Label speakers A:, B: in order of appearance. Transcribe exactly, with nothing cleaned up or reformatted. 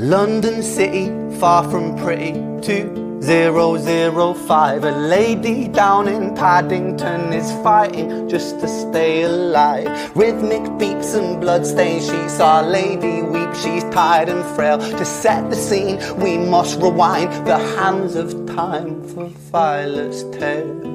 A: London City, far from pretty, two zero zero five. A lady down in Paddington is fighting just to stay alive. Rhythmic beats and bloodstains, she saw a lady weep, she's tired and frail. To set the scene, we must rewind the hands of time for Violet's tale.